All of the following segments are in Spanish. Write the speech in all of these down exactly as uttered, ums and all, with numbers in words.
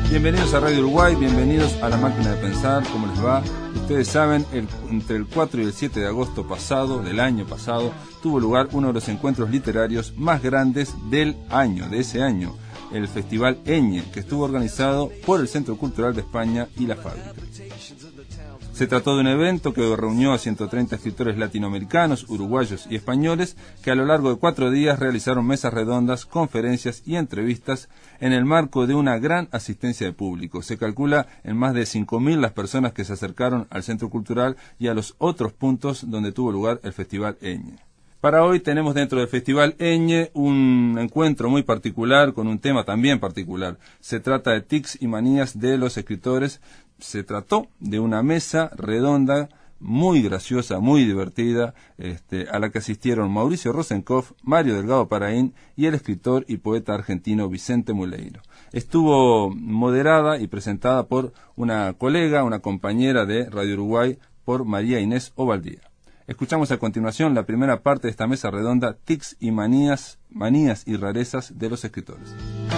Bienvenidos a Radio Uruguay, bienvenidos a La Máquina de Pensar. ¿Cómo les va? Ustedes saben, el, entre el cuatro y el siete de agosto pasado, del año pasado, tuvo lugar uno de los encuentros literarios más grandes del año, de ese año, el Festival Eñe, que estuvo organizado por el Centro Cultural de España y La Fábrica. Se trató de un evento que reunió a ciento treinta escritores latinoamericanos, uruguayos y españoles que a lo largo de cuatro días realizaron mesas redondas, conferencias y entrevistas en el marco de una gran asistencia de público. Se calcula en más de cinco mil las personas que se acercaron al Centro Cultural y a los otros puntos donde tuvo lugar el Festival Eñe. Para hoy tenemos dentro del Festival Eñe un encuentro muy particular con un tema también particular. Se trata de tics y manías de los escritores. Se trató de una mesa redonda muy graciosa, muy divertida, este, a la que asistieron Mauricio Rosenkopf, Mario Delgado Paraín y el escritor y poeta argentino Vicente Muleiro. Estuvo moderada y presentada por una colega, una compañera de Radio Uruguay, por María Inés Ovaldía. Escuchamos a continuación la primera parte de esta mesa redonda, tics y manías, manías y rarezas de los escritores.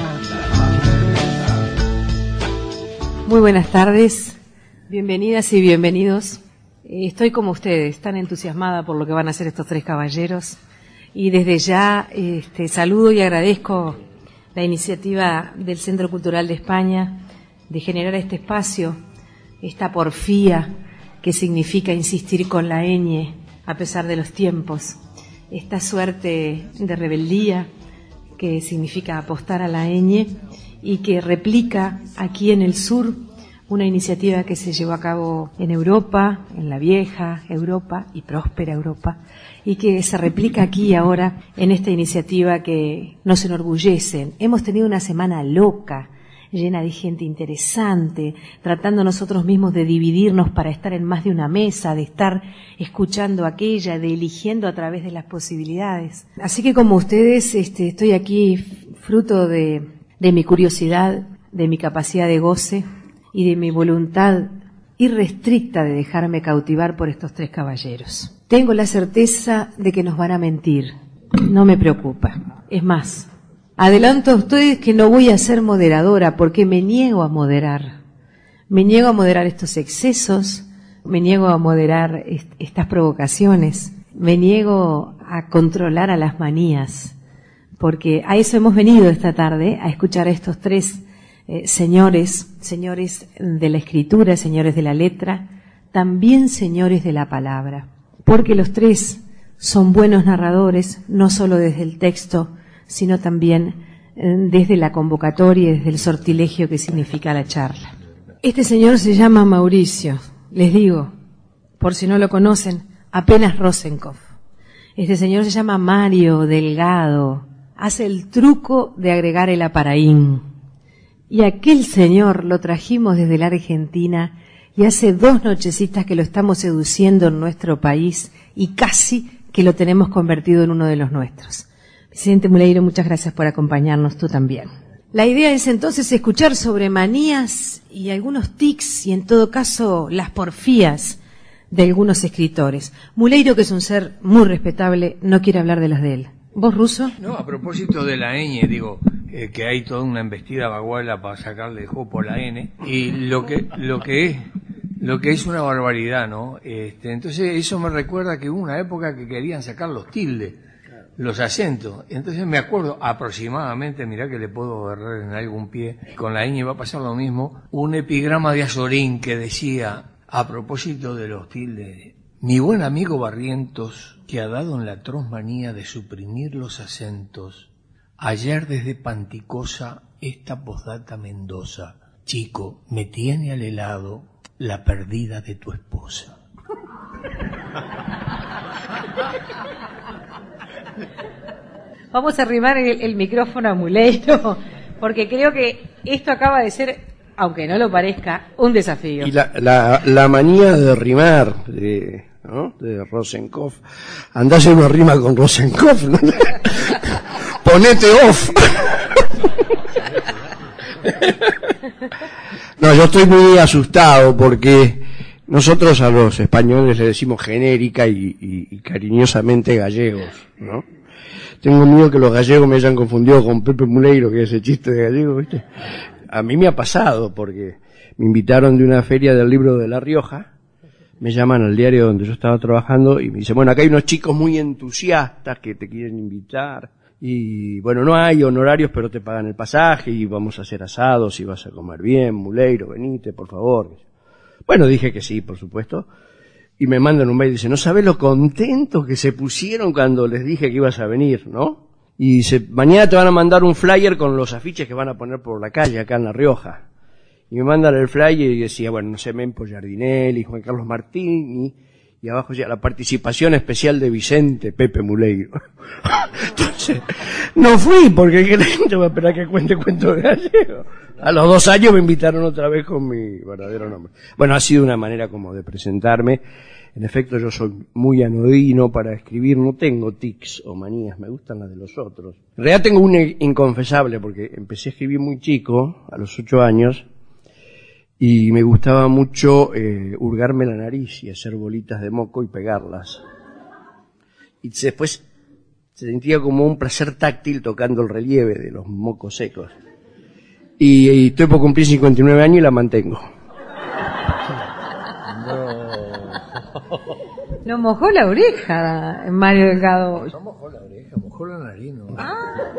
Muy buenas tardes, bienvenidas y bienvenidos. Estoy como ustedes, tan entusiasmada por lo que van a hacer estos tres caballeros y desde ya este, saludo y agradezco la iniciativa del Centro Cultural de España de generar este espacio, esta porfía que significa insistir con la ñ a pesar de los tiempos, esta suerte de rebeldía que significa apostar a la ñ y que replica aquí en el sur una iniciativa que se llevó a cabo en Europa, en la vieja Europa y próspera Europa, y que se replica aquí ahora en esta iniciativa que nos enorgullece. Hemos tenido una semana loca, llena de gente interesante, tratando nosotros mismos de dividirnos para estar en más de una mesa, de estar escuchando aquella, de eligiendo a través de las posibilidades. Así que como ustedes, este, estoy aquí fruto de, de mi curiosidad, de mi capacidad de goce y de mi voluntad irrestricta de dejarme cautivar por estos tres caballeros. Tengo la certeza de que nos van a mentir. No me preocupa. Es más, adelanto a ustedes que no voy a ser moderadora porque me niego a moderar. Me niego a moderar estos excesos, me niego a moderar est- estas provocaciones, me niego a controlar a las manías, porque a eso hemos venido esta tarde, a escuchar a estos tres eh, señores, señores de la escritura, señores de la letra, también señores de la palabra, porque los tres son buenos narradores, no solo desde el texto, sino también desde la convocatoria y desde el sortilegio que significa la charla. Este señor se llama Mauricio, les digo, por si no lo conocen, apenas Rosenkopf. Este señor se llama Mario Delgado, hace el truco de agregar el aparaín. Y aquel señor lo trajimos desde la Argentina y hace dos nochecitas que lo estamos seduciendo en nuestro país y casi que lo tenemos convertido en uno de los nuestros. Vicente Muleiro, muchas gracias por acompañarnos, tú también. La idea es entonces escuchar sobre manías y algunos tics y en todo caso las porfías de algunos escritores. Muleiro, que es un ser muy respetable, no quiere hablar de las de él. ¿Vos, Russo? No, a propósito de la ñ, digo, eh, que hay toda una embestida baguala para sacarle el juego por la N, y lo que, lo que es, lo que es una barbaridad, ¿no? Este, entonces eso me recuerda que hubo una época que querían sacar los tildes, los acentos. Entonces me acuerdo aproximadamente, mirá que le puedo agarrar en algún pie, con la ñ va a pasar lo mismo, un epigrama de Azorín que decía, a propósito de los tildes, mi buen amigo Barrientos, que ha dado en la atroz manía de suprimir los acentos, ayer desde Panticosa esta postdata Mendoza, chico, me tiene al helado la perdida de tu esposa. Vamos a arrimar el, el micrófono a Muleiro, porque creo que esto acaba de ser, aunque no lo parezca, un desafío. Y la, la, la manía de rimar, de, ¿no? de Rosenkopf. Andá a hacer una rima con Rosenkopf, ¿no? Ponete off. No, yo estoy muy asustado porque nosotros a los españoles le decimos genérica y, y, y cariñosamente gallegos, ¿no? Tengo miedo que los gallegos me hayan confundido con Pepe Muleiro, que es ese chiste de gallego, ¿viste? a mí me ha pasado, porque me invitaron de una feria del libro de La Rioja, me llaman al diario donde yo estaba trabajando y me dicen, bueno, acá hay unos chicos muy entusiastas que te quieren invitar, y bueno, no hay honorarios, pero te pagan el pasaje y vamos a hacer asados y vas a comer bien, Muleiro, venite, por favor. Bueno, dije que sí, por supuesto, y me mandan un mail y dicen, no sabés lo contentos que se pusieron cuando les dije que ibas a venir, ¿no? Y dice, mañana te van a mandar un flyer con los afiches que van a poner por la calle acá en La Rioja. Y me mandan el flyer y decía, bueno, no sé, Mempo Giardinelli, Juan Carlos Martini, y abajo ya la participación especial de Vicente Pepe Muleiro. Entonces, no fui porque la gente va a esperar que cuente cuento de gallego. A los dos años me invitaron otra vez con mi verdadero nombre. Bueno, ha sido una manera como de presentarme. En efecto, yo soy muy anodino para escribir, no tengo tics o manías, me gustan las de los otros. En realidad tengo un inconfesable, porque empecé a escribir muy chico, a los ocho años, y me gustaba mucho eh, hurgarme la nariz y hacer bolitas de moco y pegarlas. Y después sentía como un placer táctil tocando el relieve de los mocos secos. Y, y estoy por cumplir cincuenta y nueve años y la mantengo. No mojó la oreja, Mario Delgado. No mojó la oreja, mojó la nariz, ¿no? Ah,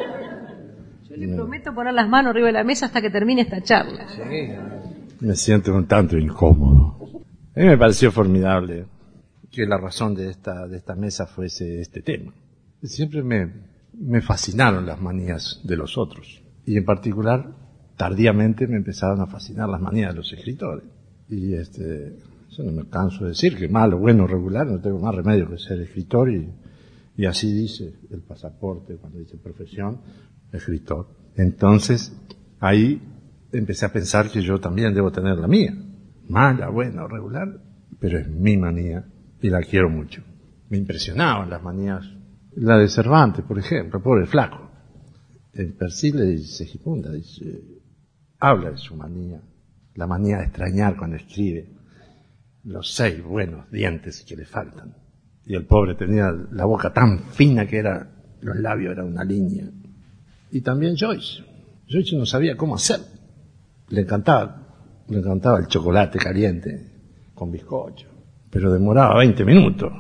yo le prometo poner las manos arriba de la mesa hasta que termine esta charla. Sí. Me siento un tanto incómodo. A mí me pareció formidable que la razón de esta, de esta mesa fuese este tema. Siempre me, me fascinaron las manías de los otros. Y en particular, tardíamente me empezaron a fascinar las manías de los escritores. Y este... Yo no me canso de decir que malo, bueno, regular, no tengo más remedio que ser escritor y, y así dice el pasaporte cuando dice profesión, escritor. Entonces, ahí empecé a pensar que yo también debo tener la mía. Mala, buena, regular, pero es mi manía y la quiero mucho. Me impresionaban las manías. La de Cervantes, por ejemplo, pobre flaco. En Persile Segismunda dice, habla de su manía, la manía de extrañar cuando escribe. Los seis buenos dientes que le faltan. Y el pobre tenía la boca tan fina que era, los labios eran una línea. Y también Joyce. Joyce no sabía cómo hacer. Le encantaba, le encantaba el chocolate caliente con bizcocho. Pero demoraba veinte minutos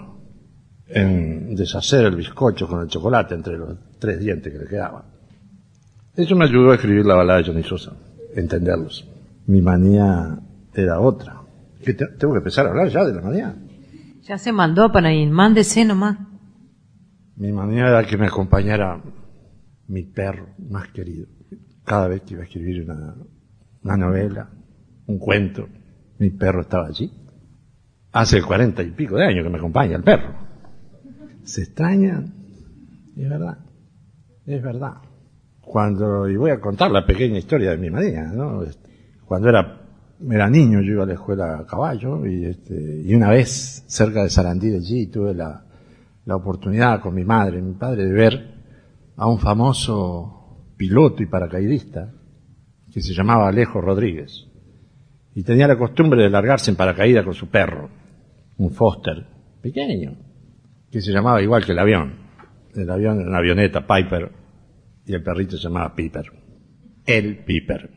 en deshacer el bizcocho con el chocolate entre los tres dientes que le quedaban. Eso me ayudó a escribir la balada de Johnny Sosa, entenderlos. Mi manía era otra. Que te, tengo que empezar a hablar ya de la manía. Ya se mandó para ir, mándese nomás. Mi manía era que me acompañara mi perro más querido. Cada vez que iba a escribir una, una novela, un cuento, mi perro estaba allí. Hace cuarenta y pico de años que me acompaña el perro. Se extraña, es verdad, es verdad. Cuando, y voy a contar la pequeña historia de mi manía, ¿no? Cuando era Era niño, yo iba a la escuela a caballo y, este, y una vez cerca de Sarandí de allí tuve la, la oportunidad con mi madre y mi padre de ver a un famoso piloto y paracaidista que se llamaba Alejo Rodríguez y tenía la costumbre de largarse en paracaídas con su perro, un Foster pequeño, que se llamaba igual que el avión. El avión era una avioneta Piper y el perrito se llamaba Piper. El Piper.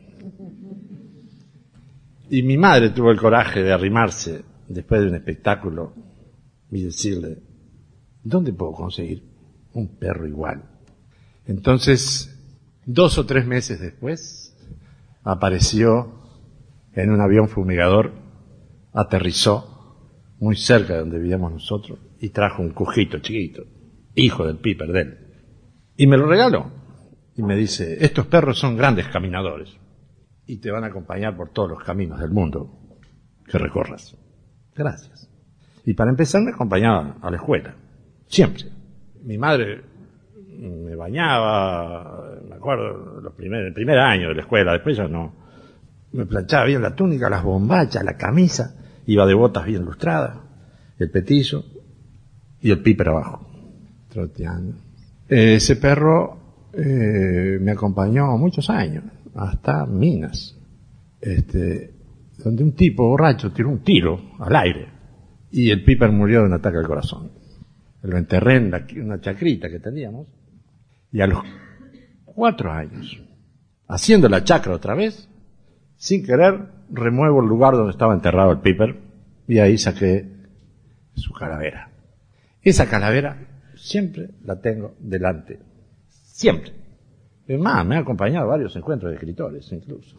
Y mi madre tuvo el coraje de arrimarse después de un espectáculo y decirle, ¿dónde puedo conseguir un perro igual? Entonces, dos o tres meses después, apareció en un avión fumigador, aterrizó muy cerca de donde vivíamos nosotros y trajo un cujito chiquito, hijo del Piper de él. Y me lo regaló. Y me dice, estos perros son grandes caminadores y te van a acompañar por todos los caminos del mundo que recorras. Gracias. Y para empezar me acompañaba a la escuela, siempre. Mi madre me bañaba, me acuerdo, los primer, el primer año de la escuela, después ya no. Me planchaba bien la túnica, las bombachas, la camisa, iba de botas bien lustradas, el petizo y el Piper abajo, troteando. Ese perro eh, me acompañó muchos años, hasta Minas, este, donde un tipo borracho tiró un tiro al aire y el Piper murió de un ataque al corazón. Lo enterré en la, una chacrita que teníamos y a los cuatro años, haciendo la chacra otra vez, sin querer, remuevo el lugar donde estaba enterrado el Piper y ahí saqué su calavera. Esa calavera siempre la tengo delante. Siempre. Es más, me ha acompañado a varios encuentros de escritores, incluso.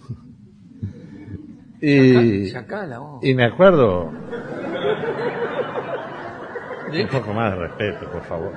Y, Sacala, vos. y me acuerdo... Un poco más de respeto, por favor.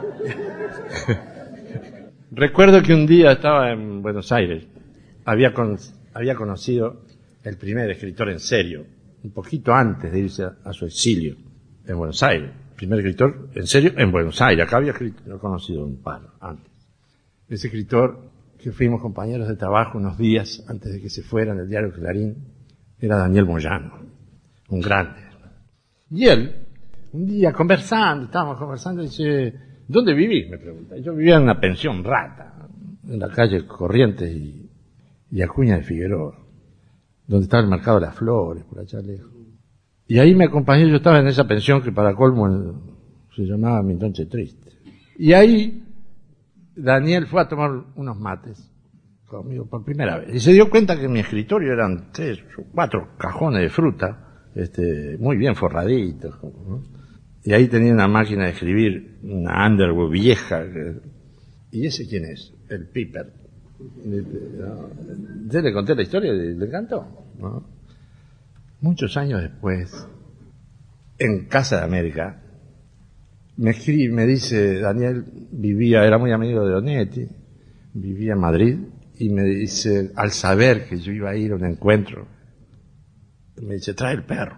Recuerdo que un día estaba en Buenos Aires. Había, con, había conocido el primer escritor en serio, un poquito antes de irse a, a su exilio en Buenos Aires. Primer escritor en serio en Buenos Aires. Acá había escrito, conocido un par antes. Ese escritor, que fuimos compañeros de trabajo unos días antes de que se fuera en el diario Clarín, era Daniel Moyano, un grande. Y él, un día conversando, estábamos conversando, dice, ¿dónde vivís? Me pregunta. Yo vivía en una pensión rata, en la calle Corrientes y, y Acuña de Figueroa, donde estaba el mercado de las flores, por allá lejos. Y ahí me acompañó, yo estaba en esa pensión que para colmo el, se llamaba Mi Noche Triste. Y ahí Daniel fue a tomar unos mates conmigo por primera vez. Y se dio cuenta que en mi escritorio eran tres o cuatro cajones de fruta, este, muy bien forraditos, ¿no? Y ahí tenía una máquina de escribir, una Underwood vieja. ¿Y ese quién es? El Piper. ¿Ya le conté la historia del canto? ¿No? Muchos años después, en Casa de América, me escribe, me dice, Daniel vivía, era muy amigo de Onetti, vivía en Madrid, y me dice, al saber que yo iba a ir a un encuentro, me dice, trae el perro.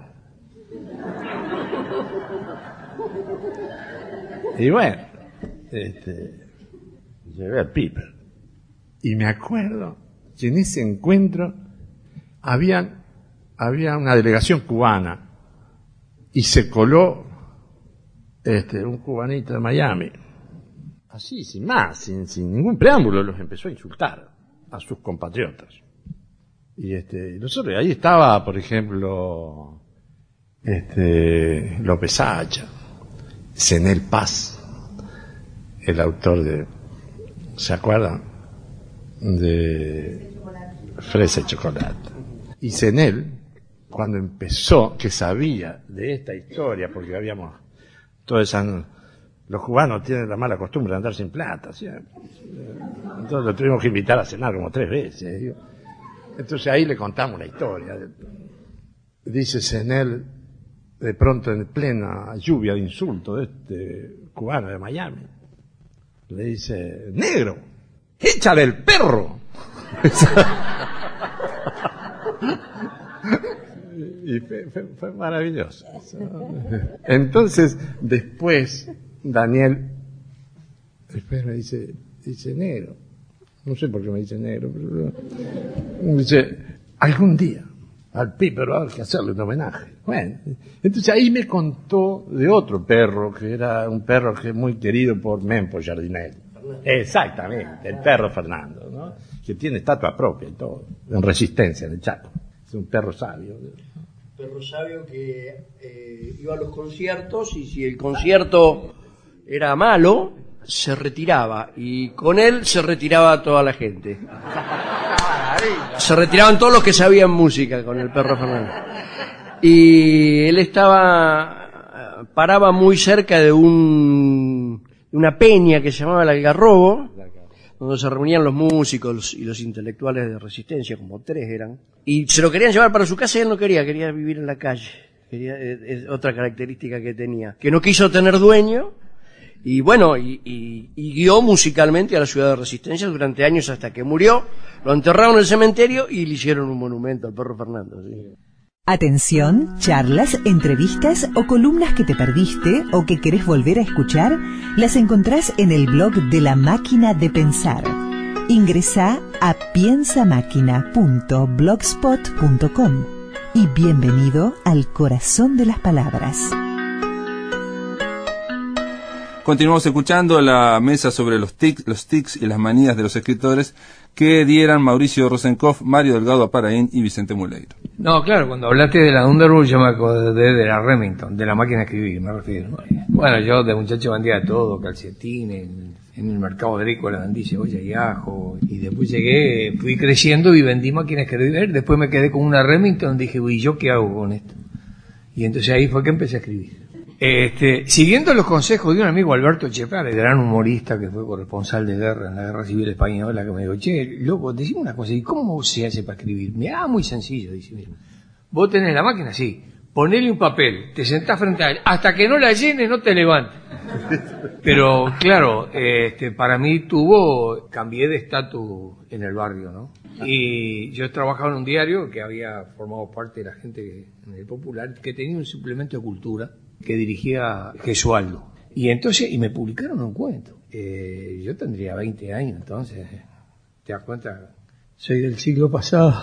Y bueno, este, llevé al Piper. Y me acuerdo que en ese encuentro habían, había una delegación cubana y se coló este, un cubanito de Miami. Así, sin más, sin, sin ningún preámbulo, los empezó a insultar a sus compatriotas. Y este, nosotros, ahí estaba, por ejemplo, este, López Hacha, Zenel Paz, el autor de, ¿se acuerdan? De Fresa y Chocolate. Y Zenel, cuando empezó, que sabía de esta historia, porque habíamos, todos esas, los cubanos tienen la mala costumbre de andar sin plata, ¿sí? Entonces lo tuvimos que invitar a cenar como tres veces. ¿Sí? Entonces ahí le contamos la historia. Dice Zenel, de pronto en plena lluvia de insultos de este cubano de Miami, le dice, negro, échale el perro. Y fue, fue, fue maravilloso. Entonces, después, Daniel, después me dice, dice negro. No sé por qué me dice negro, pero me dice, algún día al Piper va a haber que hacerle un homenaje. Bueno, entonces ahí me contó de otro perro, que era un perro que es muy querido por Mempo Giardinelli. Exactamente, el perro Fernando, ¿no? Que tiene estatua propia y todo, en Resistencia, en el Chaco. Es un perro sabio. Perro sabio que eh, iba a los conciertos y si el concierto era malo, se retiraba y con él se retiraba toda la gente. Se retiraban todos los que sabían música con el perro Fernando. Y él estaba, paraba muy cerca de un, una peña que se llamaba el Algarrobo, donde se reunían los músicos y los intelectuales de Resistencia, como tres eran, y se lo querían llevar para su casa y él no quería, quería vivir en la calle. Quería, es otra característica que tenía, que no quiso tener dueño, y bueno, y, y, y guió musicalmente a la ciudad de Resistencia durante años hasta que murió, lo enterraron en el cementerio y le hicieron un monumento al perro Fernando. ¿Sí? Atención, charlas, entrevistas o columnas que te perdiste o que querés volver a escuchar, las encontrás en el blog de La Máquina de Pensar. Ingresá a piensa máquina punto blogspot punto com y bienvenido al corazón de las palabras. Continuamos escuchando la mesa sobre los tics, los tics y las manías de los escritores que dieran Mauricio Rosenkopf, Mario Delgado Aparaín y Vicente Muleiro. No, claro, cuando hablaste de la Underwood yo me acordé de la Remington, de la máquina de escribir, me refiero. Bueno, yo de muchacho vendía todo, calcetines, en el mercado agrícola vendí cebolla y ajo, y después llegué, fui creciendo y vendí máquinas que escribir, después me quedé con una Remington, dije, uy, ¿yo qué hago con esto? Y entonces ahí fue que empecé a escribir. Este, siguiendo los consejos de un amigo, Alberto Chepar, el gran humorista que fue corresponsal de guerra en la Guerra Civil Española, que me dijo, che, loco, decime una cosa, ¿y cómo se hace para escribir? Mira, muy sencillo, dice, mira, vos tenés la máquina, sí, ponele un papel, te sentás frente a él, hasta que no la llene no te levantes. Pero claro, este, para mí tuvo, cambié de estatus en el barrio, ¿no? Y yo trabajaba en un diario que había formado parte de la gente en el Popular, que tenía un suplemento de cultura que dirigía Gesualdo. Y entonces, y me publicaron un cuento. Eh, yo tendría veinte años, entonces, ¿te das cuenta? Soy del siglo pasado.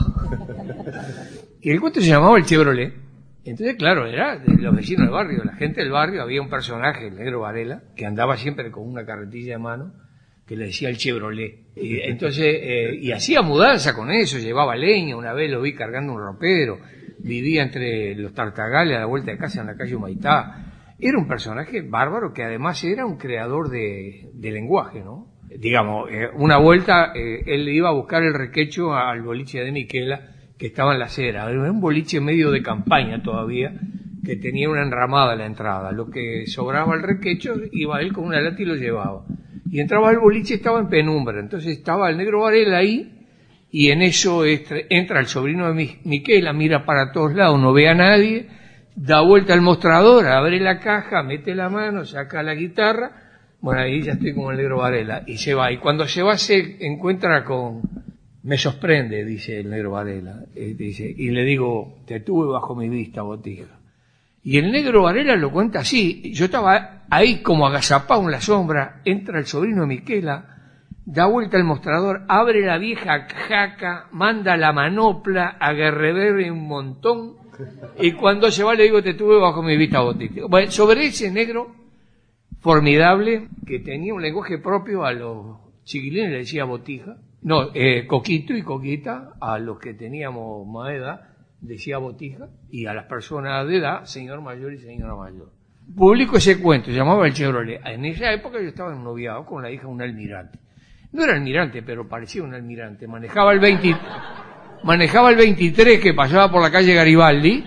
Y el cuento se llamaba El Chevrolet. Entonces, claro, era de los vecinos del barrio, la gente del barrio. Había un personaje, el Negro Varela, que andaba siempre con una carretilla de mano, que le decía el Chevrolet. Y entonces, eh, y hacía mudanza con eso, llevaba leña. Una vez lo vi cargando un ropero, vivía entre los Tartagales a la vuelta de casa en la calle Humaitá. Era un personaje bárbaro que además era un creador de, de lenguaje, ¿no? Digamos, eh, una vuelta, eh, él iba a buscar el requecho al boliche de Miquela, que estaba en la acera. Era un boliche medio de campaña todavía, que tenía una enramada a la entrada. Lo que sobraba el requecho, iba él con una lata y lo llevaba. Y entraba al boliche, estaba en penumbra. Entonces estaba el Negro Varela ahí, y en eso entra el sobrino de Miquela, mira para todos lados, no ve a nadie, da vuelta al mostrador, abre la caja, mete la mano, saca la guitarra. Bueno, ahí ya estoy con el Negro Varela, y se va. Y cuando se va se encuentra con... Me sorprende, dice el Negro Varela, eh, dice, y le digo, te tuve bajo mi vista, Botija. Y el Negro Varela lo cuenta así, yo estaba ahí como agazapado en la sombra, entra el sobrino de Miquela, da vuelta al mostrador, abre la vieja jaca, manda la manopla, agarreberre un montón, y cuando se va le digo, te tuve bajo mi vista, Botija. Bueno, sobre ese negro formidable, que tenía un lenguaje propio, a los chiquilines le decía Botija, no, eh, Coquito y Coquita, a los que teníamos más edad, decía Botija, y a las personas de edad, señor mayor y señora mayor. Publico ese cuento, se llamaba El Chevrolet. En esa época yo estaba en noviado con la hija de un almirante. No era almirante, pero parecía un almirante. Manejaba el veinte, manejaba el veintitrés que pasaba por la calle Garibaldi.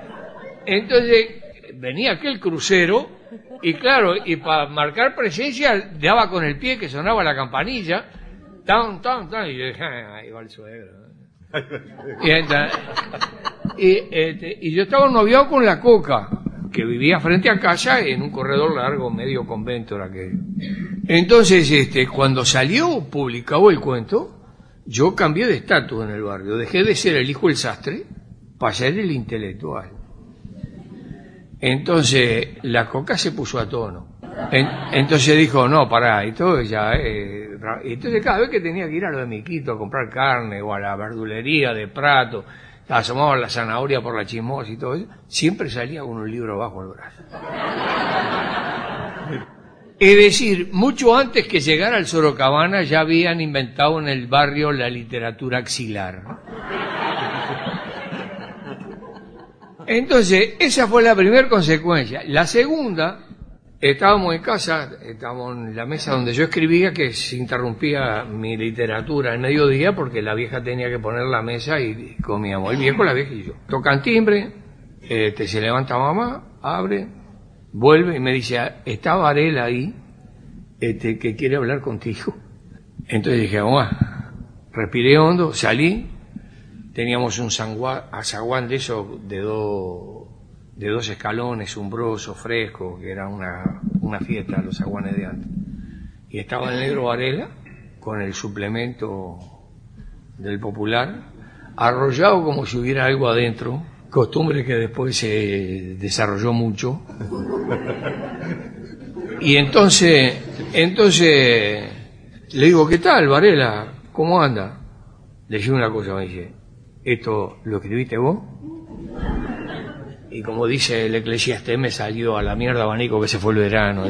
Entonces venía aquel crucero, y claro, y para marcar presencia, daba con el pie que sonaba la campanilla. Tan, tan, tan, y yo dije, ah, ahí va el suegro. Y, entonces, y, este, y yo estaba noviado con la Coca, que vivía frente a casa en un corredor largo, medio convento era aquello. Entonces, este, cuando salió publicado el cuento, yo cambié de estatus en el barrio. Dejé de ser el hijo del sastre para ser el intelectual. Entonces, la Coca se puso a tono. En, entonces dijo, no, pará, y todo ya, eh, entonces cada vez que tenía que ir a lo de Miquito a comprar carne o a la verdulería de Prato, asomaba la zanahoria por la Chimosa y todo eso, siempre salía con un libro bajo el brazo. Es decir, mucho antes que llegara al Sorocabana ya habían inventado en el barrio la literatura axilar. Entonces, esa fue la primera consecuencia. La segunda... Estábamos en casa, estábamos en la mesa donde yo escribía, que se interrumpía mi literatura al mediodía porque la vieja tenía que poner la mesa y comíamos. El viejo, la vieja y yo. Tocan timbre, este, se levanta mamá, abre, vuelve y me dice, está Varela ahí, este, que quiere hablar contigo. Entonces dije, vamos, respiré hondo, salí, teníamos un zaguán de esos de dos... de dos escalones, umbroso, fresco, que era una, una fiesta, los aguanes de antes. Y estaba el Negro Varela, con el suplemento del Popular, arrollado como si hubiera algo adentro, costumbre que después se desarrolló mucho. Y entonces, entonces, le digo, ¿qué tal, Varela? ¿Cómo anda? Le dije una cosa, me dice, ¿esto lo escribiste vos? Y como dice el Eclesiastés, me salió a la mierda abanico que se fue el verano.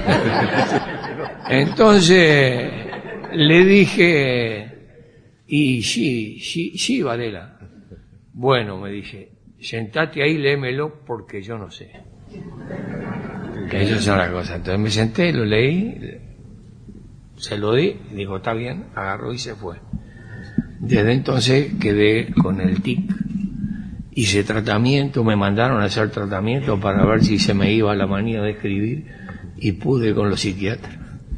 Entonces le dije, y sí, sí, sí, Varela. Bueno, me dice, sentate ahí, léemelo porque yo no sé. Que eso es una cosa. Entonces me senté, lo leí, se lo di, y dijo, está bien, agarró y se fue. Desde entonces quedé con el tic, hice tratamiento, me mandaron a hacer tratamiento para ver si se me iba la manía de escribir, y pude con los psiquiatras.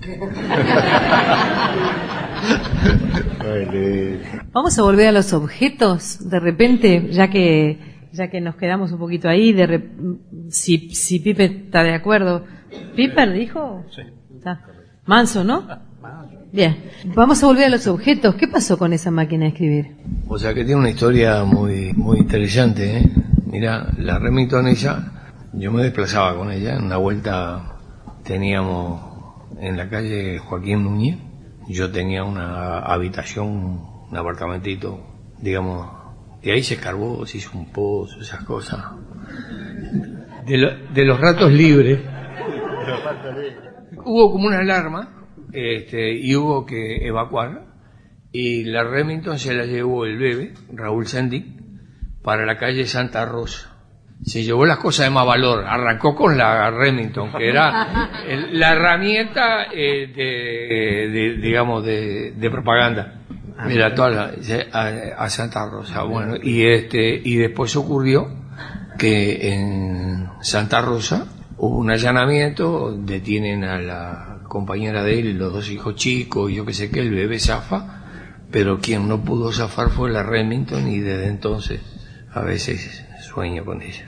Vamos a volver a los objetos, de repente, ya que ya que nos quedamos un poquito ahí, de rep... si, si Pipe está de acuerdo. ¿Piper dijo? Sí. Está. Manso, ¿no? Bien. Vamos a volver a los objetos. ¿Qué pasó con esa máquina de escribir? O sea que tiene una historia muy muy interesante, ¿eh? Mira, la Remington esa, yo me desplazaba con ella. En una vuelta teníamos en la calle Joaquín Núñez, yo tenía una habitación, un apartamentito, digamos, y ahí se escarbó, se hizo un pozo, esas cosas. De, lo, de los ratos libres, hubo como una alarma, este, y hubo que evacuar, y la Remington se la llevó el bebé, Raúl Sendic, para la calle Santa Rosa. Se llevó las cosas de más valor, arrancó con la Remington, que era el, la herramienta eh, de, de, digamos, de, de propaganda. Mira, toda la, a, a Santa Rosa, bueno, y este, y después ocurrió que en Santa Rosa hubo un allanamiento, detienen a la compañera de él y los dos hijos chicos, y yo qué sé qué, el bebé zafa, pero quien no pudo zafar fue la Remington, y desde entonces a veces sueño con ella.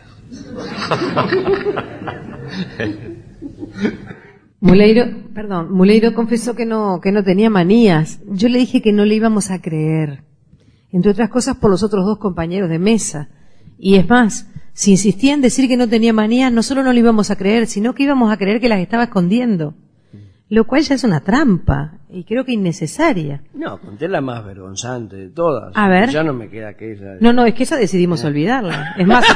Muleiro, perdón, Muleiro confesó que no, que no tenía manías. Yo le dije que no le íbamos a creer, entre otras cosas por los otros dos compañeros de mesa. Y es más, si insistía en decir que no tenía manías, no solo no le íbamos a creer, sino que íbamos a creer que las estaba escondiendo. Lo cual ya es una trampa, y creo que innecesaria. No, conté la más vergonzante de todas. A ver. Ya no me queda aquella. No, no, es que esa decidimos olvidarla. Es más,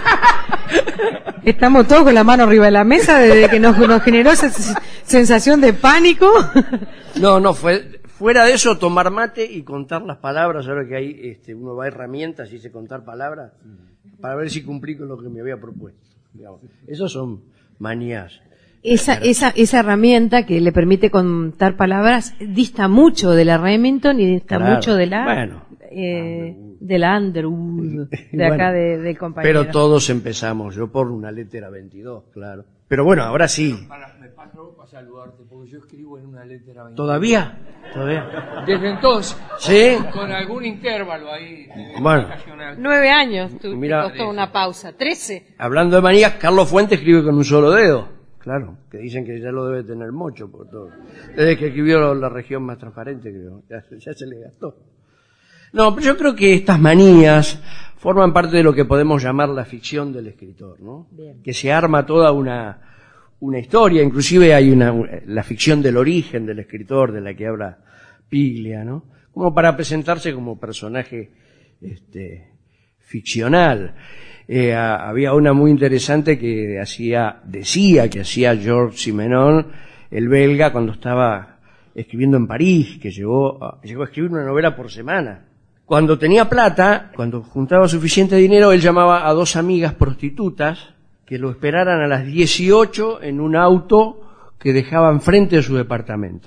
estamos todos con la mano arriba de la mesa desde que nos, nos generó esa sensación de pánico. No, no, fue fuera de eso, tomar mate y contar las palabras. Ahora que hay, este, uno va a herramientas y dice contar palabras, para ver si cumplí con lo que me había propuesto. Digamos. Esos son manías. Esa, esa, esa herramienta que le permite contar palabras dista mucho de la Remington y dista Claro. mucho de la, Bueno. eh, de la Underwood, de Bueno, acá de, del compañero. Pero todos empezamos, yo por una letra veintidós, claro. Pero bueno, ahora sí. Para, me paso para saludarte, porque yo escribo en una letra veintidós. ¿Todavía? ¿Todavía? Desde entonces, ¿Sí? con algún intervalo ahí. Bueno. ocasional. Nueve años, tu, Mira. te costó una pausa. Trece. Hablando de manías, Carlos Fuentes escribe con un solo dedo. Claro, que dicen que ya lo debe tener mucho por todo. Desde que escribió La región más transparente, creo. Ya, ya se le gastó. No, pero yo creo que estas manías forman parte de lo que podemos llamar la ficción del escritor, ¿no? Bien. Que se arma toda una, una historia, inclusive hay una, la ficción del origen del escritor, de la que habla Piglia, ¿no? Como para presentarse como personaje, este, ficcional. Eh, a, había una muy interesante que hacía, decía que hacía Georges Simenon, el belga, cuando estaba escribiendo en París, que llegó a, llegó a escribir una novela por semana. Cuando tenía plata, cuando juntaba suficiente dinero, él llamaba a dos amigas prostitutas que lo esperaran a las dieciocho en un auto que dejaba enfrente de su departamento.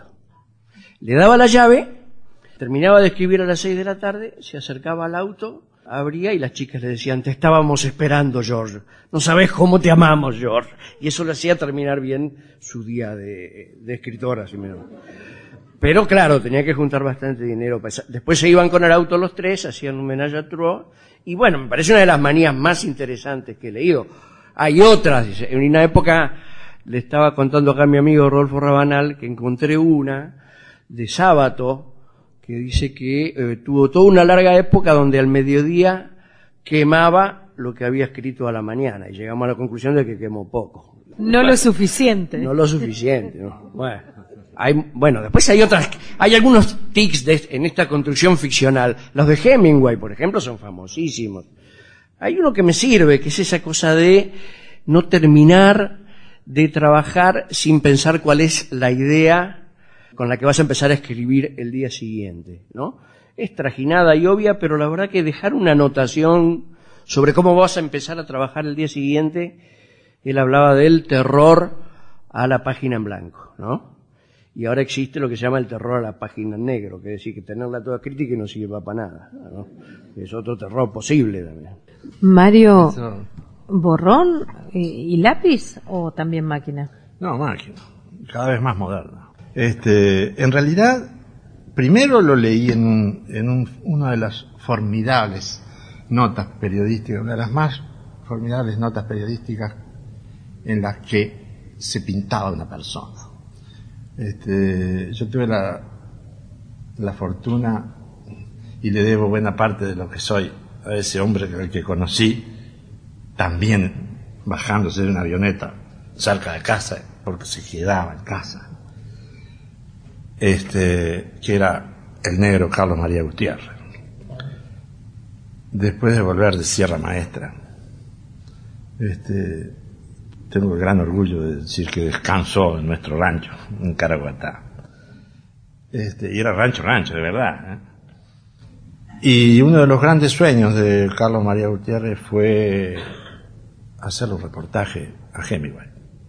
Le daba la llave, terminaba de escribir a las seis de la tarde, se acercaba al auto, abría y las chicas le decían, te estábamos esperando, George. No sabes cómo te amamos, George. Y eso le hacía terminar bien su día de, de escritora, si me no. Pero claro, tenía que juntar bastante dinero. Después se iban con el auto los tres, hacían un ménage à trois. Y bueno, me parece una de las manías más interesantes que he leído. Hay otras. Dice, en una época, le estaba contando acá a mi amigo Rodolfo Rabanal, que encontré una de Sábato, que dice que eh, tuvo toda una larga época donde al mediodía quemaba lo que había escrito a la mañana, y llegamos a la conclusión de que quemó poco. No lo suficiente. No lo suficiente, ¿no? Bueno, hay, bueno, después hay otras, hay algunos tics de, en esta construcción ficcional. Los de Hemingway, por ejemplo, son famosísimos. Hay uno que me sirve, que es esa cosa de no terminar de trabajar sin pensar cuál es la idea con la que vas a empezar a escribir el día siguiente, ¿no? Es trajinada y obvia, pero la verdad que dejar una anotación sobre cómo vas a empezar a trabajar el día siguiente, él hablaba del terror a la página en blanco, ¿no? Y ahora existe lo que se llama el terror a la página en negro, que es decir, que tenerla toda crítica y no sirve para nada, ¿no? Es otro terror posible también. Mario, Eso- ¿borrón y, y lápiz o también máquina? No, máquina. Cada vez más moderna. Este, en realidad, primero lo leí en, un, en un, una de las formidables notas periodísticas, una de las más formidables notas periodísticas en las que se pintaba una persona. Este, yo tuve la, la fortuna y le debo buena parte de lo que soy a ese hombre al que conocí, también bajándose de una avioneta cerca de casa, porque se quedaba en casa, este, que era el negro Carlos María Gutiérrez. Después de volver de Sierra Maestra, este, tengo el gran orgullo de decir que descansó en nuestro rancho, en Caraguatá. Este, y era rancho, rancho, de verdad, ¿eh? Y uno de los grandes sueños de Carlos María Gutiérrez fue hacer un reportaje a Hemingway.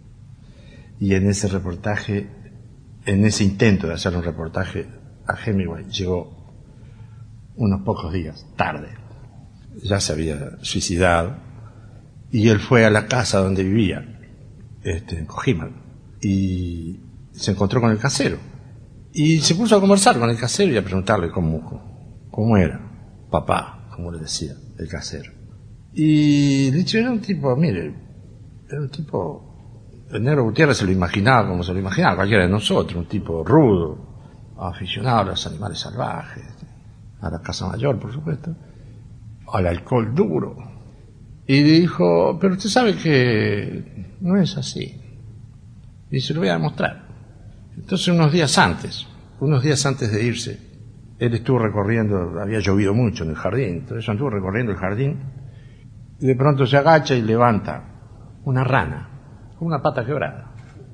Y en ese reportaje, en ese intento de hacer un reportaje a Hemingway, llegó unos pocos días tarde. Ya se había suicidado y él fue a la casa donde vivía, este, en Cojímal, y se encontró con el casero y se puso a conversar con el casero y a preguntarle cómo, cómo era papá, como le decía el casero. Y de hecho era un tipo, mire, era un tipo, el negro Gutiérrez se lo imaginaba como se lo imaginaba cualquiera de nosotros, un tipo rudo, aficionado a los animales salvajes, a la casa mayor, por supuesto, al alcohol duro. Y dijo, pero usted sabe que no es así. Y se lo voy a demostrar. Entonces unos días antes, unos días antes de irse, él estuvo recorriendo, había llovido mucho en el jardín, entonces anduvo recorriendo el jardín, y de pronto se agacha y levanta una rana, con una pata quebrada.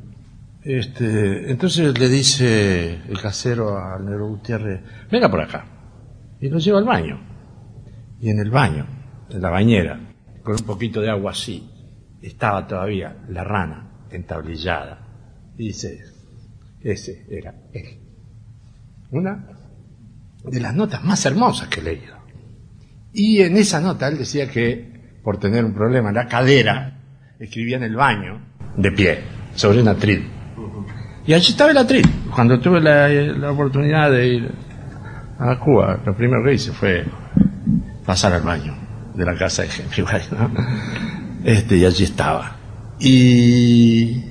Este, entonces le dice el casero al negro Gutiérrez, venga por acá. Y lo lleva al baño. Y en el baño, en la bañera, con un poquito de agua así, estaba todavía la rana entablillada. Y dice, ese era él. Una de las notas más hermosas que he leído. Y en esa nota él decía que, por tener un problema en la cadera, escribía en el baño, de pie, sobre un atril. Y allí estaba el atril. Cuando tuve la, la oportunidad de ir a Cuba, lo primero que hice fue pasar al baño de la casa de Hemingway, ¿no? Este, y allí estaba. Y...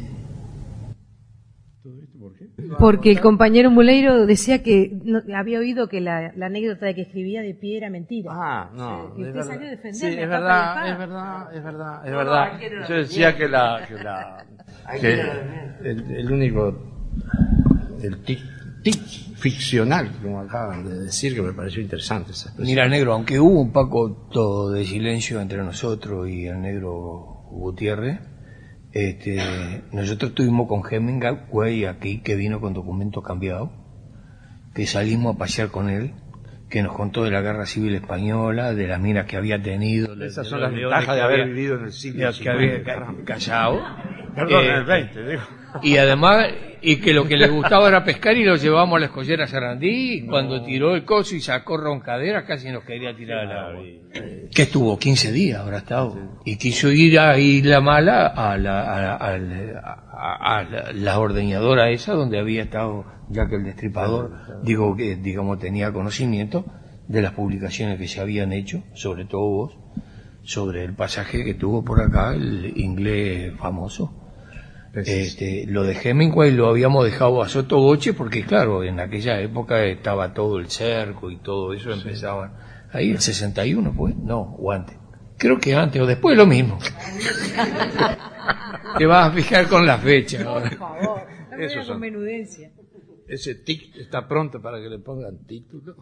Porque el compañero Muleiro decía que no, había oído que la, la anécdota de que escribía de pie era mentira. Ah, no. Y es usted verdad. salió a defender. Sí, es verdad, es verdad, es verdad, es verdad. Yo decía que la, que la, que el, el único, el tic, tic ficcional, como acaban de decir, que me pareció interesante esa expresión. Mira, negro, aunque hubo un poco de silencio entre nosotros y el negro Gutiérrez, este, nosotros estuvimos con Hemingway aquí, que vino con documentos cambiados, que salimos a pasear con él, que nos contó de la guerra civil española, de las minas que había tenido. Esas de son los las leones ventajas de que haber había- vivido en el siglo que había cincuenta. ca- callado. Perdón, en Eh, el veinte, digo. Y además, y que lo que le gustaba era pescar y lo llevamos a la escollera Sarandí, y cuando tiró el coso y sacó roncadera casi nos quería tirar al agua. Que estuvo quince días, habrá estado. Y quiso ir a Isla Mala, a la, a, a- a- a la, la ordeñadora esa donde había estado Jack el Destripador. Digo que, digamos, tenía conocimiento de las publicaciones que se habían hecho, sobre todo vos, sobre el pasaje que tuvo por acá el inglés famoso. Este, lo de Hemingway lo habíamos dejado a sotoboche porque claro, en aquella época estaba todo el cerco y todo eso empezaban ahí el sesenta y uno, pues, no, o antes, creo que antes o después lo mismo. Te vas a fijar con la fecha ahora. Por favor, no me Esos diga son. con menudencia. Ese tic está pronto para que le pongan título.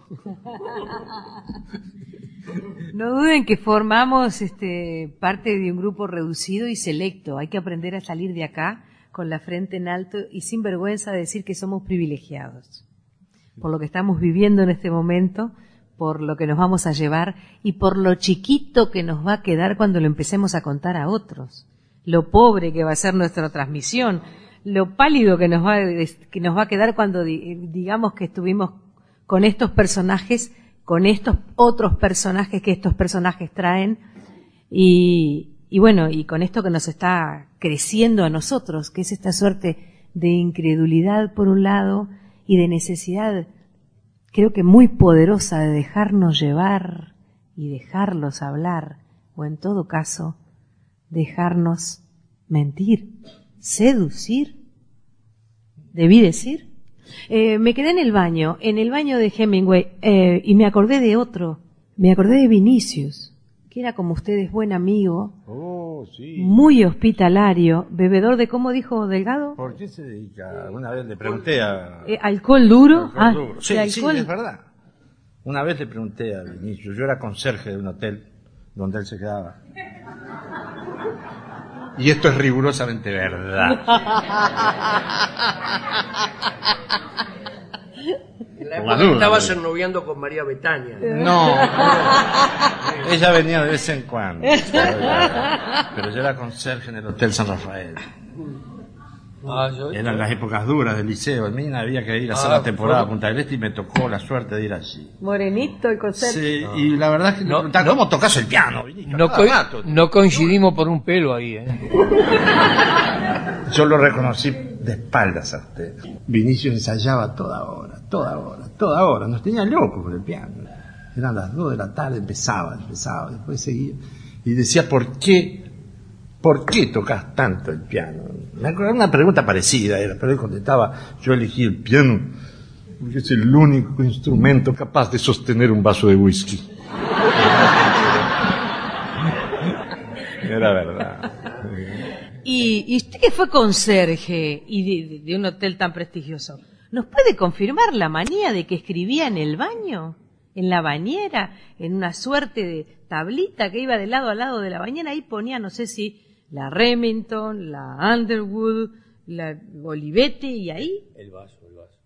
No duden que formamos este, parte de un grupo reducido y selecto. Hay que aprender a salir de acá con la frente en alto y sin vergüenza de decir que somos privilegiados. Por lo que estamos viviendo en este momento, por lo que nos vamos a llevar y por lo chiquito que nos va a quedar cuando lo empecemos a contar a otros. Lo pobre que va a ser nuestra transmisión, lo pálido que nos va, que nos va a quedar cuando digamos que estuvimos con estos personajes, con estos otros personajes que estos personajes traen, y, y bueno, y con esto que nos está creciendo a nosotros, que es esta suerte de incredulidad por un lado y de necesidad, creo que muy poderosa, de dejarnos llevar y dejarlos hablar, o en todo caso, dejarnos mentir, seducir, debí decir. Eh, me quedé en el baño, en el baño de Hemingway, eh, y me acordé de otro, me acordé de Vinicius, que era como ustedes, buen amigo, Oh, sí. muy hospitalario, bebedor de, ¿cómo dijo Delgado? ¿Por qué se dedica? Una vez le pregunté a... Eh, ¿Alcohol duro? Alcohol Ah, duro. Sí, de sí, alcohol. es verdad. Una vez le pregunté a Vinicius, yo era conserje de un hotel donde él se quedaba. Y esto es rigurosamente verdad. En la época que estabas ennoviando con María Betania. No, no, ella venía de vez en cuando. Pero yo era conserje en el Hotel San Rafael. Ah, yo, Eran las épocas duras del liceo. A mí había que ir a hacer Ah, la temporada a fue- Punta del Este y me tocó la suerte de ir allí. Morenito y concepto. Sí, y la verdad es que me No, preguntaban, no. ¿cómo tocas el piano? Vinicius? no, Cada co- rato. no coincidimos por un pelo ahí, ¿eh? Yo lo reconocí de espaldas a usted. Vinicius ensayaba toda hora, toda hora, toda hora. Nos tenía locos con el piano. Eran las dos de la tarde, empezaba, empezaba, después seguía. Y decía, ¿por qué? ¿Por qué tocas tanto el piano? Me acuerdo, una pregunta parecida era, pero él contestaba, yo elegí el piano porque es el único instrumento capaz de sostener un vaso de whisky. Era verdad. Y, y usted que fue conserje y de, de un hotel tan prestigioso, ¿nos puede confirmar la manía de que escribía en el baño? ¿En la bañera? ¿En una suerte de tablita que iba de lado a lado de la bañera? Ahí ponía, no sé si, la Remington, la Underwood, la Olivetti, y ahí... El vaso, el vaso.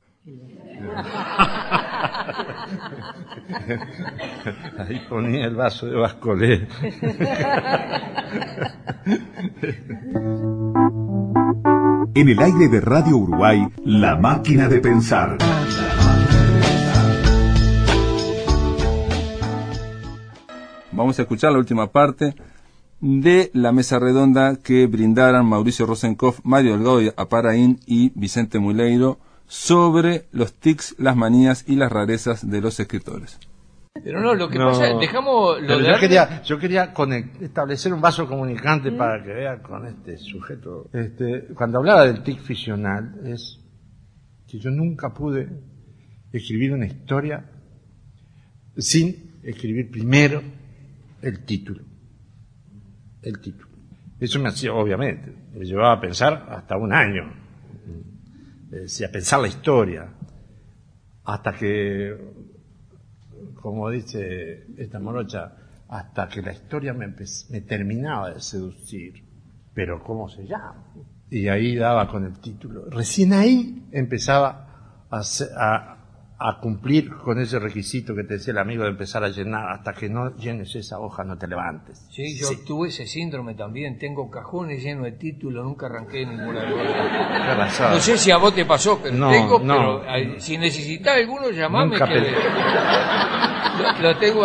Ahí ponía el vaso de Bascolé. En el aire de Radio Uruguay, La Máquina de Pensar. Vamos a escuchar la última parte de la mesa redonda que brindaran Mauricio Rosenkopf, Mario Delgado Aparaín y Vicente Muleiro sobre los tics, las manías y las rarezas de los escritores. Pero no, lo que No. pasa es, dejamos lo Pero de yo arte- quería, yo quería conect- establecer un vaso comunicante para que vea con este sujeto. Este, cuando hablaba del tic ficcional, es que yo nunca pude escribir una historia sin escribir primero el título. El título. Eso me hacía, obviamente, me llevaba a pensar hasta un año. Eh, decía, pensar la historia. Hasta que, como dice esta morocha, hasta que la historia me, empe- me terminaba de seducir. Pero ¿cómo se llama? Y ahí daba con el título. Recién ahí empezaba a, hacer- a, a cumplir con ese requisito que te decía el amigo de empezar a llenar. Hasta que no llenes esa hoja no te levantes. Sí, yo tuve ese síndrome también. Tengo cajones llenos de títulos, nunca arranqué ninguna cosa. Qué razón. No sé si a vos te pasó, pero No, tengo, no. pero eh, si necesitas alguno, llamame Nunca que pe- lo, lo tengo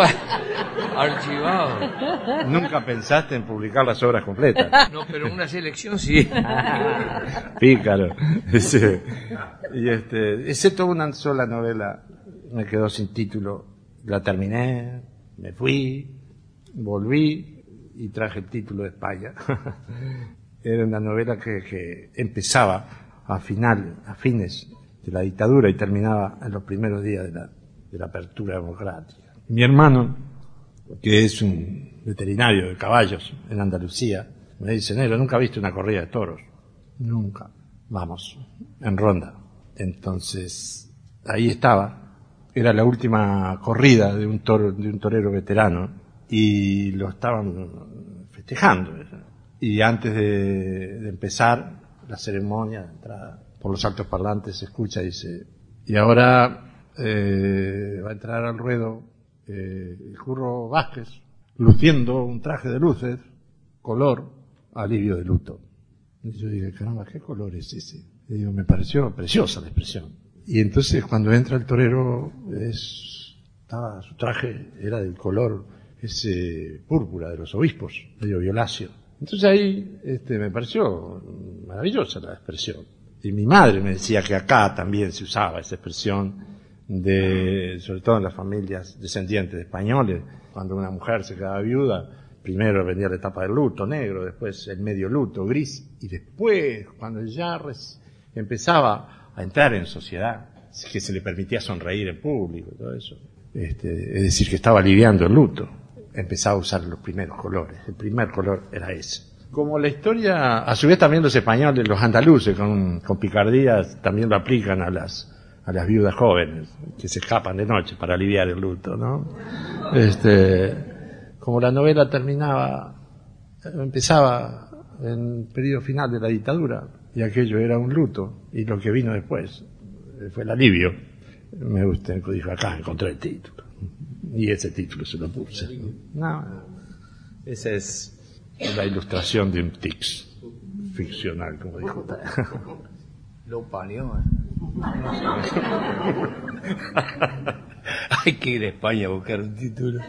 archivado. Nunca pensaste en publicar las obras completas. No, pero una selección sí. Pícaro. Ese, y este, excepto una sola novela, me quedó sin título. La terminé, me fui, volví y traje el título de España. Era una novela que, que empezaba a final, a fines de la dictadura y terminaba en los primeros días de la, de la apertura democrática. Mi hermano, que es un veterinario de caballos en Andalucía, me dice, Nero, ¿nunca viste una corrida de toros? Nunca. Vamos, en ronda. Entonces, ahí estaba. Era la última corrida de un toro, de un torero veterano, y lo estaban festejando. Y antes de, de empezar la ceremonia de entrada, por los altos parlantes se escucha y dice, y ahora eh, va a entrar al ruedo eh, el Curro Vázquez, luciendo un traje de luces, color, alivio de luto. Y yo dije, caramba, ¿qué color es ese? Y digo, me pareció preciosa la expresión. Y entonces cuando entra el torero, es, estaba, su traje era del color ese púrpura de los obispos, medio violáceo. Entonces ahí este, me pareció maravillosa la expresión. Y mi madre me decía que acá también se usaba esa expresión, de, sobre todo en las familias descendientes de españoles, cuando una mujer se quedaba viuda, primero venía la etapa del luto negro, después el medio luto gris, y después, cuando ya res, empezaba a entrar en sociedad, que se le permitía sonreír en público y todo eso, este, es decir, que estaba aliviando el luto, empezaba a usar los primeros colores. El primer color era ese. Como la historia, a su vez también los españoles, los andaluces, con, con picardías, también lo aplican a las a las viudas jóvenes que se escapan de noche para aliviar el luto, ¿no? Este, como la novela terminaba, empezaba en el periodo final de la dictadura y aquello era un luto y lo que vino después fue el alivio. Me gusta, dijo, acá encontré el título y ese título se lo puse. No, esa es la ilustración de un tics ficcional, como dijo. Lo parió, ¿eh? Hay que ir a España a buscar un título.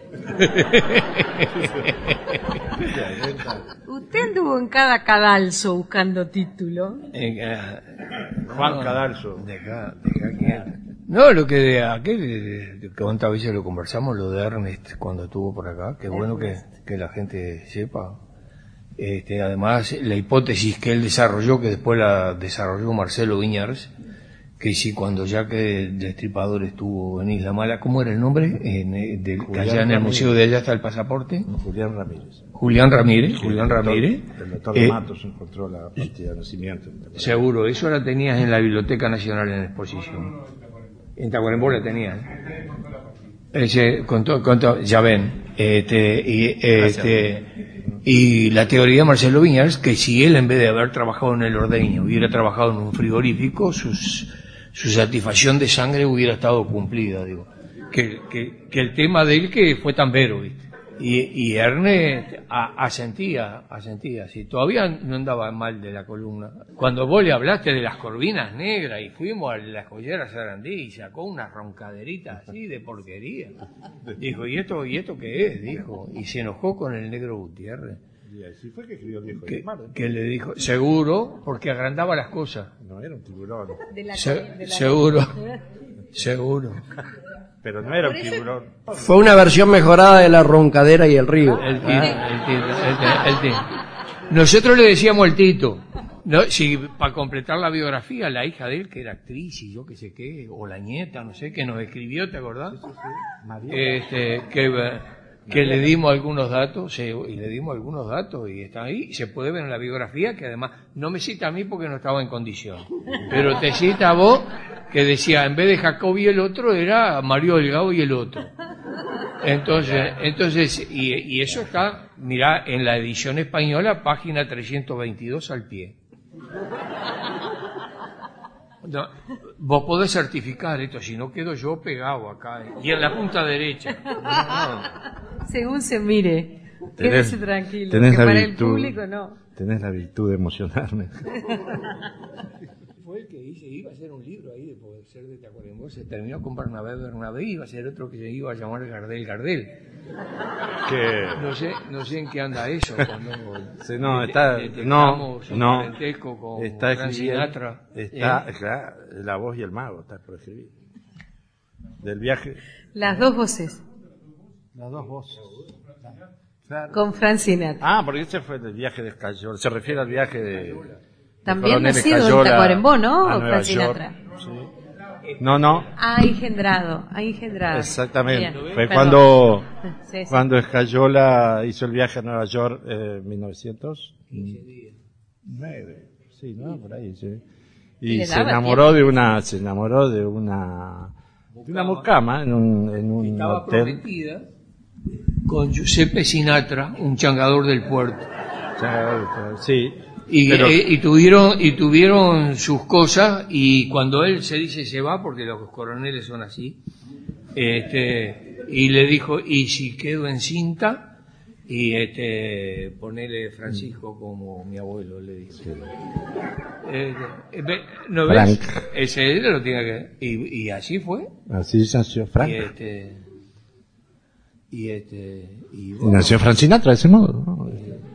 Usted anduvo en cada cadalso buscando título. Eh, eh, Juan no, Cadalso. Deja, deja que... No, lo que de aquel, que cuántas veces lo conversamos, lo de Ernest cuando estuvo por acá, que bueno que, que la gente sepa. Este, además, la hipótesis que él desarrolló, que después la desarrolló Marcelo Viñars, que si cuando ya que el destripador estuvo en Isla Mala, ¿cómo era el nombre? En, de, que allá en el museo de allá está el pasaporte. Julián Ramírez. Julián Ramírez, sí, Julián el doctor, Ramírez. El doctor eh, Matos encontró la partida de nacimiento. Seguro, eso la tenías en la Biblioteca Nacional en exposición. En Tacuarembó la tenías. Ese, con to, con to, ya ven, este, y, este, y la teoría de Marcelo Viñas, que si él en vez de haber trabajado en el ordeño hubiera trabajado en un frigorífico, sus, su satisfacción de sangre hubiera estado cumplida, digo. Que, que, que el tema de él que fue tan vero, ¿viste? Y, y Ernest a, asentía, asentía, sí, todavía no andaba mal de la columna. Cuando vos le hablaste de las corvinas negras y fuimos a la joyera Sarandí y sacó una roncaderita así de porquería. Dijo, ¿y esto, y esto qué es? Dijo, y se enojó con el negro Gutiérrez. Y así fue que escribió el viejo Que, del mar, ¿eh? que le dijo, seguro, porque agrandaba las cosas. No era un tiburón. De la, Se, de la... seguro, seguro. Pero no era un tiburón. Fue una versión mejorada de la roncadera y el río. El tito, el tito, el tito, el tito. Nosotros le decíamos el Tito. No, si para completar la biografía, la hija de él, que era actriz y yo qué sé qué, o la nieta, no sé, que nos escribió, ¿te acordás? Sí, sí, sí. María. Este, que, que le dimos algunos datos, sí, y le dimos algunos datos, y está ahí, se puede ver en la biografía, que además no me cita a mí porque no estaba en condición, pero te cita a vos, que decía, en vez de Jacob y el otro, era Mario Delgado y el otro. Entonces, entonces y, y eso está, mirá, en la edición española, página trescientos veintidós al pie. No, vos podés certificar esto, si no quedo yo pegado acá, eh, y en la punta derecha. No, no. Según se mire, Tenés- quédese tranquilo, tenés que la para virtud. el público no. Tenés la virtud de emocionarme. Fue el que dice, iba a hacer un libro ahí de poder ser de Tacuarembó, se terminó con Bernabé Bernabé, iba a ser otro que se iba a llamar Gardel Gardel. Que No sé, no sé en qué anda eso. Cuando Sí, no, de- está, detectamos no, un no, parentesco con está Frank escribiendo, Sinatra. está, ¿Eh? claro, La Voz y el Mago, está por escribir. Del viaje, Las dos voces, las dos voces. Claro. con Frank Sinatra. Ah, porque ese fue el viaje de Escayola, se refiere al viaje de... de También Coronel nacido en Escayola Tacuarembó, ¿no? a Nueva Frank Sinatra. York, sí. No, no, Ha engendrado, ha engendrado. exactamente. Bien, Fue perdón. cuando, Sí, sí. cuando Escayola hizo el viaje a Nueva York en mil novecientos nueve, sí, ¿no? Por ahí, sí. Y Y le se daba enamoró tiempo. de una, se enamoró de una, de una mucama en un, en un Estaba hotel. prometida con Giuseppe Sinatra, un changador del puerto. Sí, Y, pero- eh, y tuvieron y tuvieron sus cosas, y cuando él se dice se va, porque los coroneles son así, este, y le dijo, y si quedo encinta, Y este, ponerle Francisco como mi abuelo, le digo. Sí. Eh, eh, ¿No ves? Frank. Ese él lo tiene que... Y, y así fue. Así nació Frank. Y este... Y este... Y, Y bueno, nació Frank Sinatra de ese modo, ¿no?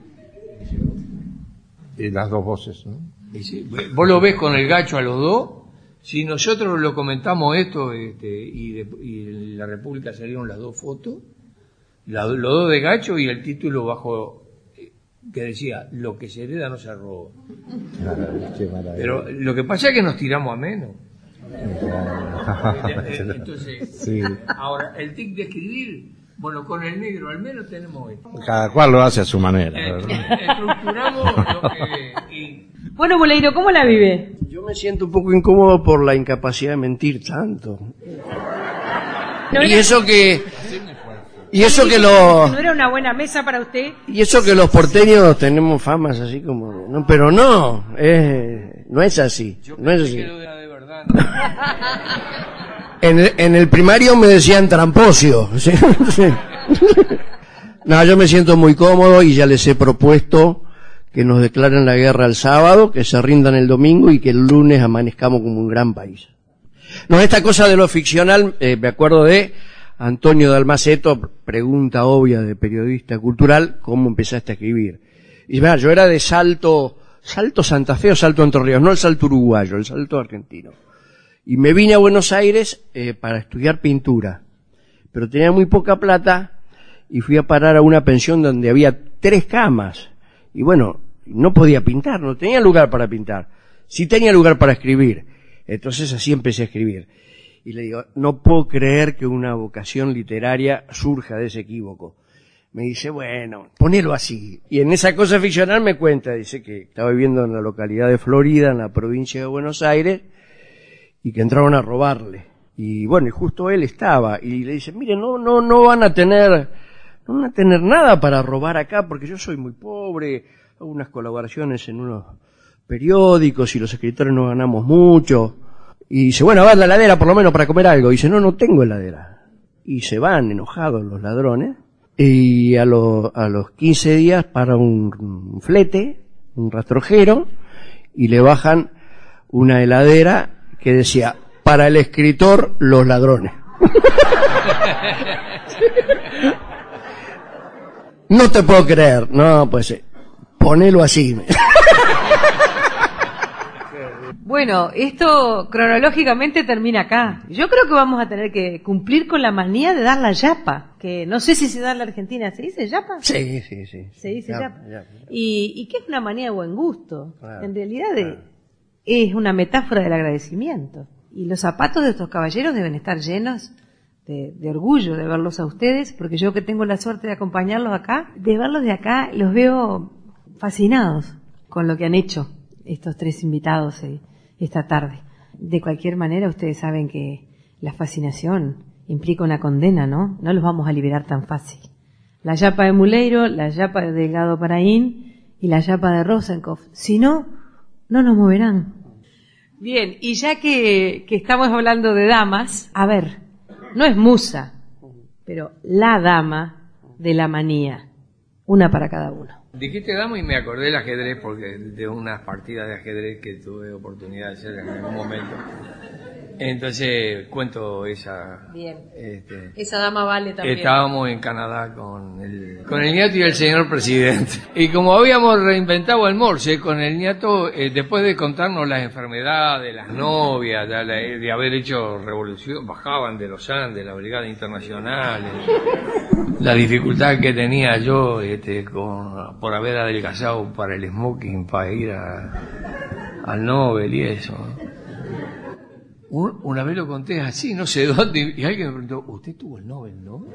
Y las dos voces, ¿no? y sí, vos lo ves con el gacho a los dos. Si nosotros lo comentamos esto este, y, de, y en la República salieron las dos fotos, la, los dos de gacho y el título bajo que decía, lo que se hereda no se roba. Maravilla, qué maravilla. Pero lo que pasa es que nos tiramos a menos. Entonces, Sí. ahora, el tic de escribir, bueno, con el negro al menos tenemos esto. Cada cual lo hace a su manera, Eh, ¿verdad? estructuramos lo que... Y, Bueno, Muleiro, ¿cómo la vive? Yo me siento un poco incómodo por la incapacidad de mentir tanto. No Y era- eso que... Y eso que los... ¿No era una buena mesa para usted? Y eso que los porteños tenemos famas así como... No, pero no, es, no es así. No es así. que lo era de verdad, ¿no? En el, en el primario me decían tramposio. ¿Sí? Sí. No, yo me siento muy cómodo y ya les he propuesto que nos declaren la guerra el sábado, que se rindan el domingo y que el lunes amanezcamos como un gran país. No, esta cosa de lo ficcional, eh, me acuerdo de Antonio Dalmaceto, pregunta obvia de periodista cultural, ¿cómo empezaste a escribir? Y mira, yo era de Salto, Salto Santa Fe o Salto Entre Ríos, no el Salto uruguayo, el Salto argentino. Y me vine a Buenos Aires eh, para estudiar pintura, pero tenía muy poca plata y fui a parar a una pensión donde había tres camas. Y bueno, no podía pintar, no tenía lugar para pintar. Sí tenía lugar para escribir. Entonces así empecé a escribir. Y le digo, no puedo creer que una vocación literaria surja de ese equívoco. Me dice, bueno, ponelo así. Y en esa cosa ficcional me cuenta, dice que estaba viviendo en la localidad de Florida, en la provincia de Buenos Aires, y que entraron a robarle. Y bueno, y justo él estaba, y le dice, mire, no, no, no van a tener, no van a tener nada para robar acá, porque yo soy muy pobre, hago unas colaboraciones en unos periódicos y los escritores no ganamos mucho. Y dice, bueno, a ver la heladera por lo menos para comer algo. Y dice, no, no tengo heladera. Y se van enojados los ladrones. Y a, lo, a los quince días para un, un flete, un rastrojero, y le bajan una heladera que decía, para el escritor, los ladrones. No te puedo creer. No, pues, eh, ponelo así. Bueno, esto cronológicamente termina acá. Yo creo que vamos a tener que cumplir con la manía de dar la yapa, que no sé si se da en la Argentina. ¿Se dice yapa? Sí, sí, sí. Se dice Yapa, yapa. yapa. Y, y que es una manía de buen gusto. Claro, En realidad de- claro. es una metáfora del agradecimiento. Y los zapatos de estos caballeros deben estar llenos de, de orgullo de verlos a ustedes, porque yo que tengo la suerte de acompañarlos acá, de verlos de acá, los veo fascinados con lo que han hecho estos tres invitados eh, esta tarde. De cualquier manera, ustedes saben que la fascinación implica una condena, ¿no? No los vamos a liberar tan fácil. La yapa de Muleiro, la yapa de Delgado Paraín y la yapa de Rosenkopf. Si no, no nos moverán. Bien, y ya que, que estamos hablando de damas, a ver, no es musa, pero la dama de la manía. Una para cada uno. Dijiste dama y me acordé del ajedrez porque de unas partidas de ajedrez que tuve oportunidad de hacer en algún momento. Entonces cuento esa. Bien. Este, Esa dama vale también. estábamos en Canadá con el con el nieto y el señor presidente. Y como habíamos reinventado el Morse con el nieto, eh, después de contarnos las enfermedades, las novias, de, la- de haber hecho revolución, bajaban de los Andes, la brigada internacional, eh, la dificultad que tenía yo este, con, por haber adelgazado para el smoking, para ir a, al Nobel y eso. Un- Una vez lo conté así, no sé dónde, y alguien me preguntó, ¿usted tuvo el Nobel, no?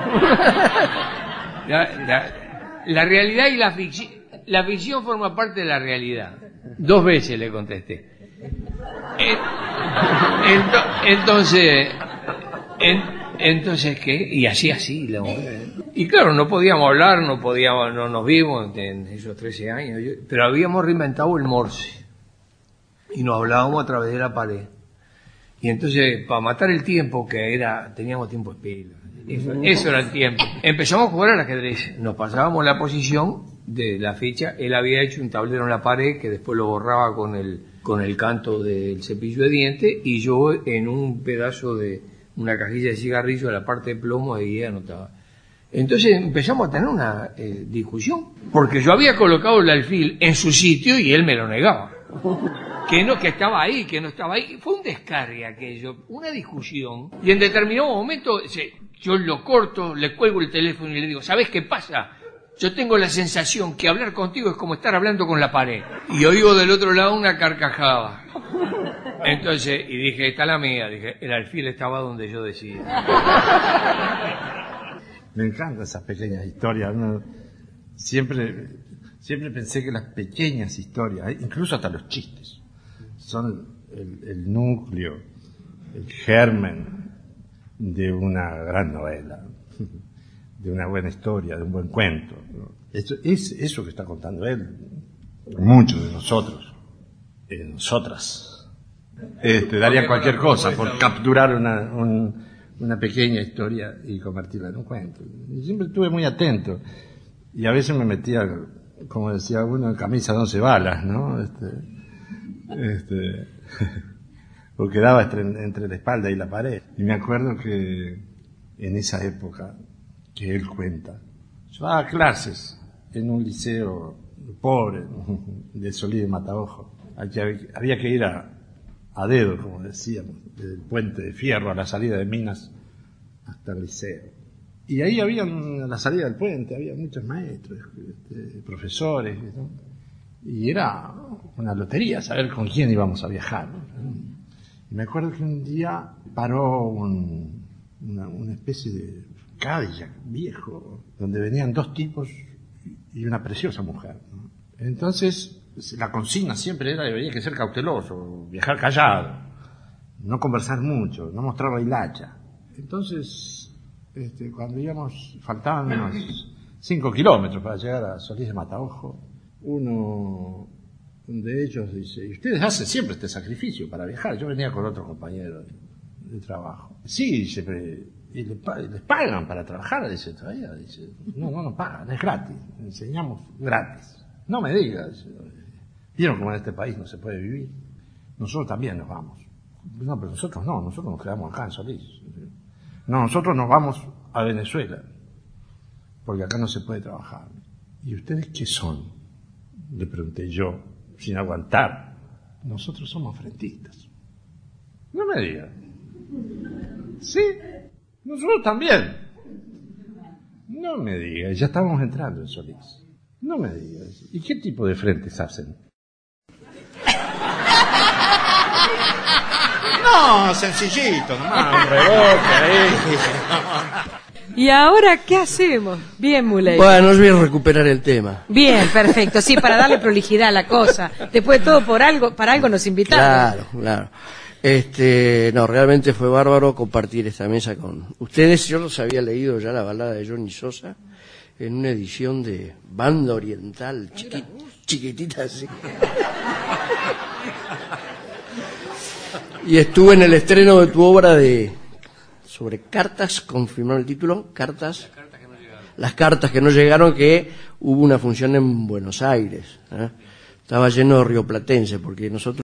La, la- la realidad y la ficción, la ficción forma parte de la realidad. Dos veces le contesté. En- ento- entonces, en- entonces, ¿qué? Y así, así, la mujer. Y claro, no podíamos hablar, no podíamos, no nos vimos en esos trece años, yo- pero habíamos reinventado el Morse. Y nos hablábamos a través de la pared. Y entonces, para matar el tiempo, que era, teníamos tiempo espera, Eso, eso era el tiempo. Empezamos a jugar al ajedrez. Nos pasábamos la posición de la ficha. Él había hecho un tablero en la pared que después lo borraba con el, con el canto del cepillo de dientes, y yo en un pedazo de una cajilla de cigarrillo a la parte de plomo ahí anotaba. Entonces empezamos a tener una eh, discusión, porque yo había colocado el alfil en su sitio y él me lo negaba. Que no, que estaba ahí, que no estaba ahí. Fue un descargue aquello, una discusión. Y en determinado momento yo lo corto, le cuelgo el teléfono y le digo, ¿sabes qué pasa? Yo tengo la sensación que hablar contigo es como estar hablando con la pared. Y oigo del otro lado una carcajada. Entonces, y dije, está la mía. Dije, el alfil estaba donde yo decía. Me encantan esas pequeñas historias. Uno siempre, siempre pensé que las pequeñas historias, incluso hasta los chistes, son el, el núcleo, el germen de una gran novela, de una buena historia, de un buen cuento. Eso, es eso que está contando él. Muchos de nosotros, de nosotras, este, darían cualquier cosa por capturar una, un, una pequeña historia y convertirla en un cuento. Y siempre estuve muy atento. Y a veces me metía, como decía uno, en camisa de once balas, ¿no? Este, este, porque daba entre, entre la espalda y la pared. Y me acuerdo que en esa época que él cuenta, yo daba clases en un liceo pobre de Solís de Mataojo. Había que ir a, a dedo, como decíamos, del puente de Fierro a la salida de Minas hasta el liceo. Y ahí había, a la salida del puente, había muchos maestros, este, profesores, ¿no? Y era una lotería saber con quién íbamos a viajar, ¿no? Y me acuerdo que un día paró un, una, una especie de Cadillac viejo, donde venían dos tipos y una preciosa mujer, ¿no? Entonces, la consigna siempre era que había que ser cauteloso, viajar callado, no conversar mucho, no mostrar la hilacha. Entonces, este, cuando íbamos, faltaban unos cinco kilómetros para llegar a Solís de Mataojo, uno de ellos dice, y ustedes hacen siempre este sacrificio para viajar. Yo venía con otro compañero de, de trabajo. Sí, dice, y les, les pagan para trabajar, dice, todavía, dice, no, no nos pagan, es gratis, enseñamos gratis. No me digas, vieron cómo en este país no se puede vivir. Nosotros también nos vamos. No, pero nosotros no, nosotros nos quedamos acá en Solís. No, nosotros nos vamos a Venezuela, porque acá no se puede trabajar. ¿Y ustedes qué son? Le pregunté yo, sin aguantar. Nosotros somos frentistas. No me digan. Sí, nosotros también. No me digas, ya estábamos entrando en Solís. No me digas. ¿Y qué tipo de frentes hacen? No, sencillito, nomás, un rebote ahí. ¿Y ahora qué hacemos? Bien, Muley. Bueno, nos voy a recuperar el tema. Bien, perfecto. Sí, para darle prolijidad a la cosa. Después de todo, por algo, para algo nos invitaron. Claro, claro. Este, no, realmente fue bárbaro compartir esta mesa con ustedes. Yo los había leído ya la balada de Johnny Sosa en una edición de Banda Oriental, chiqui, chiquitita así. Y estuve en el estreno de tu obra de sobre cartas, confirmó el título, cartas, las cartas que no llegaron, las cartas que no llegaron, que hubo una función en Buenos Aires, ¿eh? Estaba lleno de rioplatenses, porque nosotros